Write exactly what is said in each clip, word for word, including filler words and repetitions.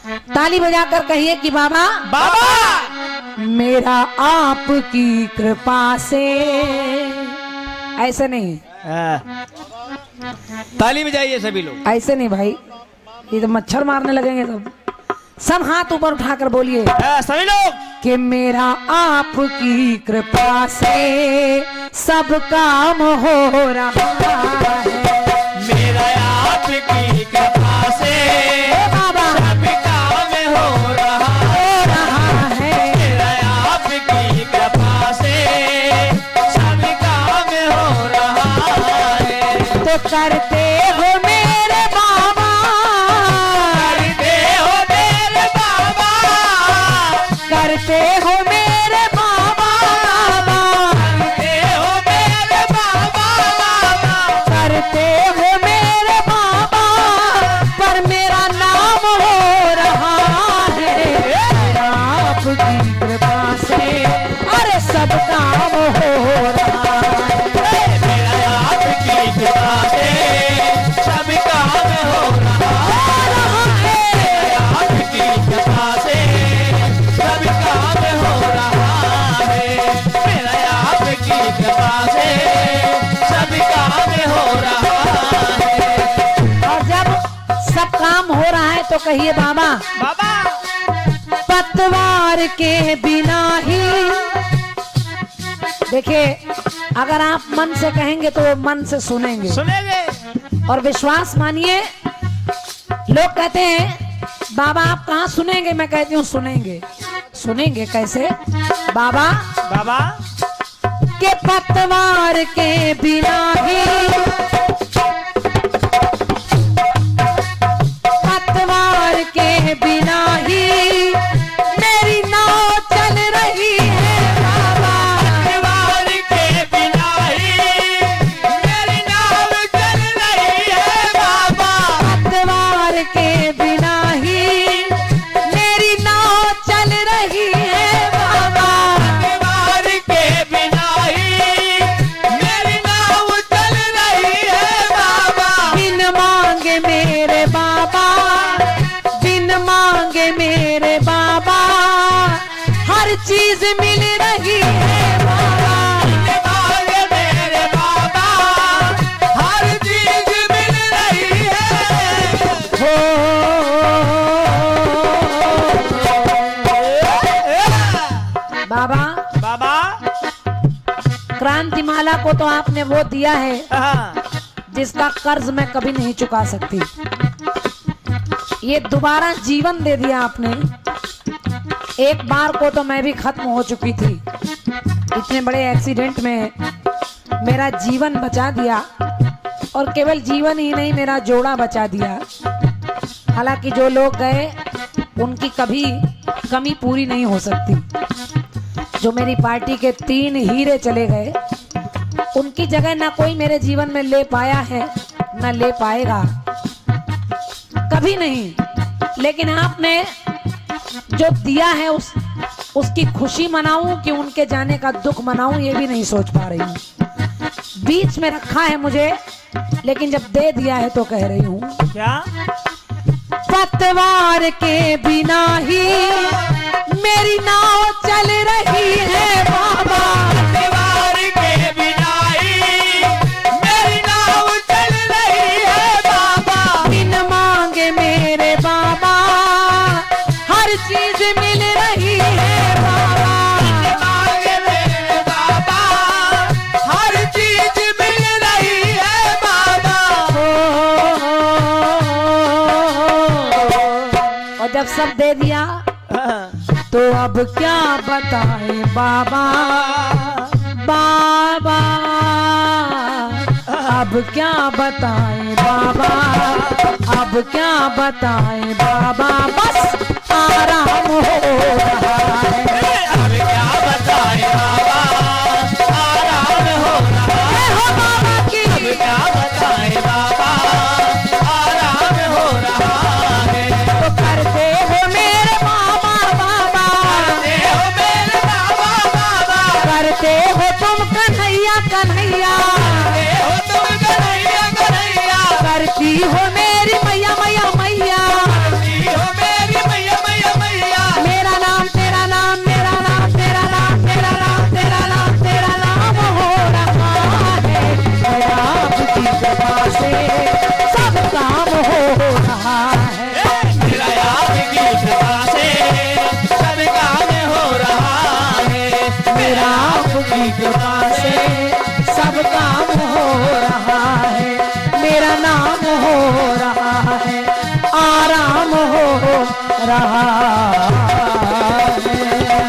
ताली बजाकर कहिए कि बाबा बाबा मेरा आपकी कृपा से। ऐसे नहीं, ताली बजाइए सभी लोग। ऐसे नहीं भाई, ये तो मच्छर मारने लगेंगे सब। सब हाथ ऊपर उठाकर बोलिए सभी लोग कि मेरा आपकी कृपा से सब काम हो रहा है। मेरा आपकी कृपा से बाबा सब काम हो रहा हो रहा है। मेरा आपकी कृपा से सब काम हो रहा है। तो करते हो मेरे बाबा, करते हो मेरे बाबा, करते हो मेरे बाबा, करते हो मेरे बाबा, करते हो मेरे बाबा, पर मेरा नाम हो रहा है। मेरा आपकी कृपा से अरे सब काम हो रहा है। मेरा आपकी कृपा से सब काम हो रहा है। आपकी कृपा से सब काम हो रहा है। मेरा आपकी कृपा से सब काम हो रहा है। और जब सब काम हो रहा है तो कहिए बाबा बाबा पतवार के बिना ही। देखिए अगर आप मन से कहेंगे तो वो मन से सुनेंगे, सुनेंगे और विश्वास मानिए। लोग कहते हैं बाबा आप कहाँ सुनेंगे, मैं कहती हूँ सुनेंगे। सुनेंगे कैसे बाबा बाबा के पतवार के बिना ही, पतवार के बिना ही मेरी नाव चल रही है बाबा। पतवार के बिना ही मेरी नाव चल रही है बाबा। पतवार के बिना ही मेरी नाव चल रही है बाबा। पतवार के बिना ही मेरी नाव चल रही है बाबा। बिन मांगे मेरे बाबा, बिन मांगे मेरे बाबा, हर चीज मिल रही है बाबा। मांगे मेरे बाबा हर चीज मिल रही है। हो बाबा बाबा क्रांति माला को तो आपने वो दिया है हाँ, जिसका कर्ज मैं कभी नहीं चुका सकती। ये दोबारा जीवन दे दिया आपने। एक बार को तो मैं भी खत्म हो चुकी थी, इतने बड़े एक्सीडेंट में मेरा जीवन बचा दिया, और केवल जीवन ही नहीं मेरा जोड़ा बचा दिया। हालांकि जो लोग गए उनकी कभी कमी पूरी नहीं हो सकती। जो मेरी पार्टी के तीन हीरे चले गए उनकी जगह ना कोई मेरे जीवन में ले पाया है ना ले पाएगा, कभी नहीं। लेकिन आपने जो दिया है उस उसकी खुशी मनाऊं कि उनके जाने का दुख मनाऊं, ये भी नहीं सोच पा रही हूँ। बीच में रखा है मुझे, लेकिन जब दे दिया है तो कह रही हूँ क्या पतवार के बिना ही मेरी नाव चल रही है बाबा। पतवार के बिना ही मेरी नाव चल रही है बाबा। बिन मांगे मेरे बाबा हर चीज मिल रही है बाबा। मांगे मेरे बाबा हर चीज मिल रही है बाबा। और जब सब दे दिया तो अब क्या बताएं बाबा, बाबा अब क्या बताएं बाबा, अब क्या बताएं बाबा, बस आराम हो रहा है। अब क्या बताएं बाबा आराम हो रहा है। हो बाबा की अब क्या बताएं बाबा आराम हो रहा है। तो करते हो मेरे बाबा बाबा, करते हो मेरे बाबा बाबा, करते हो तुम कन्हैया कन्हैया, करते हो तुम कन्हैया कन्हैया, करती हो मेरी मैया मैया मैया, करती हो आराम हो रहा है, आराम हो रहा है।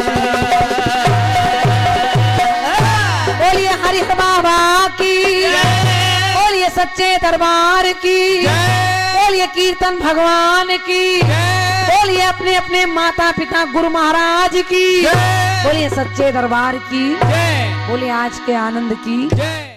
बोलिए हरिहर बाबा की, बोलिए सच्चे दरबार की, बोलिए कीर्तन भगवान की, बोलिए अपने अपने माता पिता गुरु महाराज की, बोलिए सच्चे दरबार की, बोलिए आज के आनंद की।